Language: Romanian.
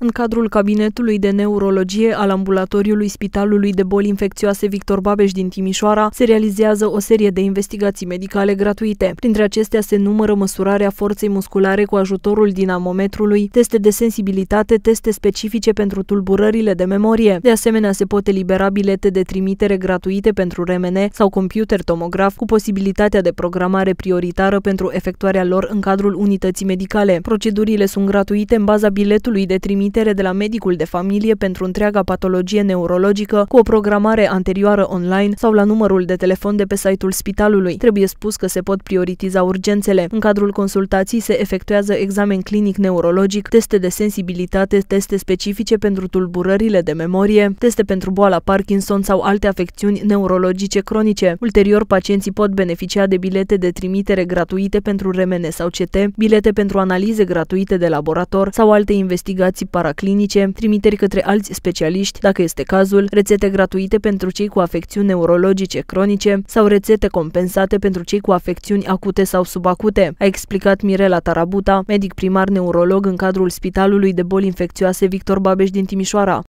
În cadrul cabinetului de neurologie al ambulatoriului Spitalului de Boli Infecțioase Victor Babeș din Timișoara se realizează o serie de investigații medicale gratuite. Printre acestea se numără măsurarea forței musculare cu ajutorul dinamometrului, teste de sensibilitate, teste specifice pentru tulburările de memorie. De asemenea, se pot elibera bilete de trimitere gratuite pentru RMN sau computer tomograf cu posibilitatea de programare prioritară pentru efectuarea lor în cadrul unității medicale. Procedurile sunt gratuite în baza biletului de trimitere de la medicul de familie pentru întreaga patologie neurologică, cu o programare anterioară online sau la numărul de telefon de pe site-ul spitalului. Trebuie spus că se pot prioritiza urgențele. În cadrul consultației se efectuează examen clinic neurologic, teste de sensibilitate, teste specifice pentru tulburările de memorie, teste pentru boala Parkinson sau alte afecțiuni neurologice cronice. Ulterior, pacienții pot beneficia de bilete de trimitere gratuite pentru RMN sau CT, bilete pentru analize gratuite de laborator sau alte investigații paraclinice, trimiteri către alți specialiști, dacă este cazul, rețete gratuite pentru cei cu afecțiuni neurologice cronice sau rețete compensate pentru cei cu afecțiuni acute sau subacute, a explicat Mirela Tarabuta, medic primar neurolog în cadrul Spitalului de Boli Infecțioase Victor Babeș din Timișoara.